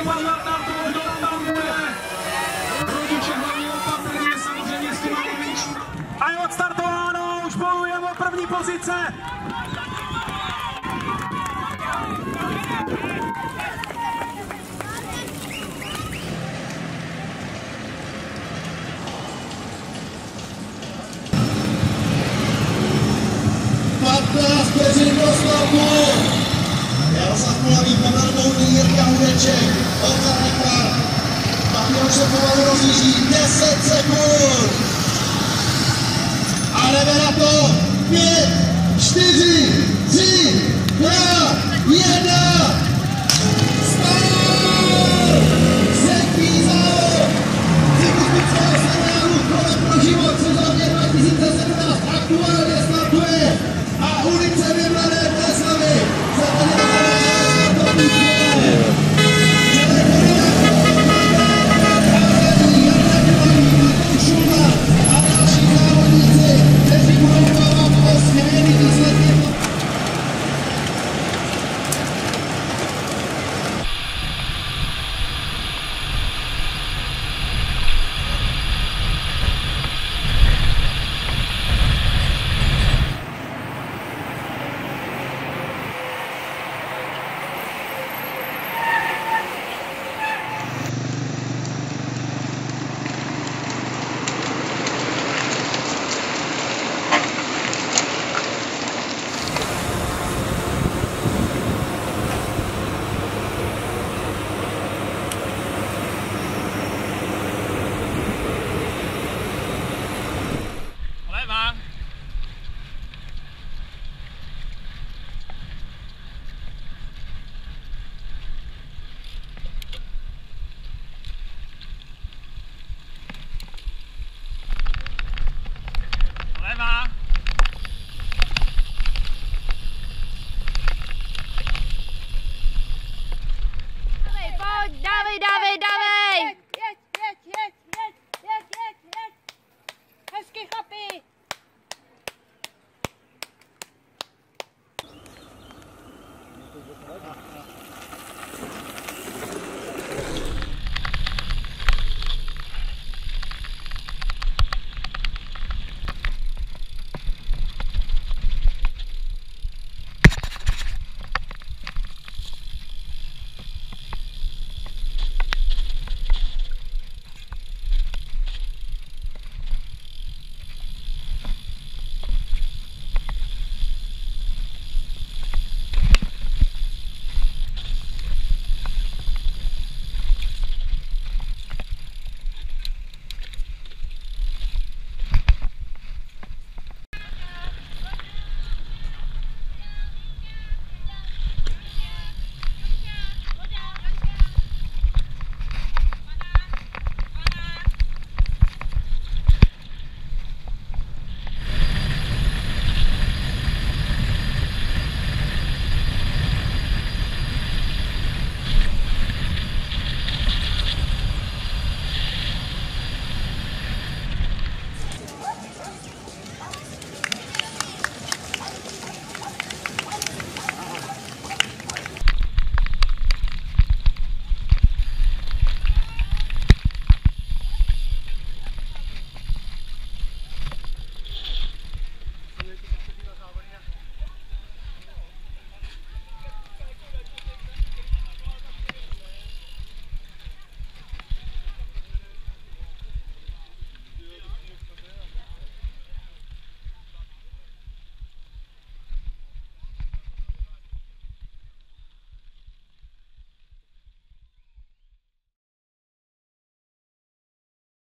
zajímavá táto, kdo tam bude. Rodiče hlavně opatrně, samozřejmě s tím nejvíc. A je odstartováno, už bojujeme o první pozice. Vteřin do slovu. Jaroslav Kulavý, Pavel Moudý, Jirka Hudeček, Honza Rekvar. Pak se pomalu rozjíždí 10 sekund. A jdeme na to. 5, 4, 3, 2, 1. Start! Třetí závod. Cyklistického seriálu Kolo pro život sezóně 2017 aktuálně startuje. A ulice Vymlané Boleslavy se tady a další závodníci, kteří budou bojovat o skvělý výsledky. Dávej! Jeď! Hezky, chlapi!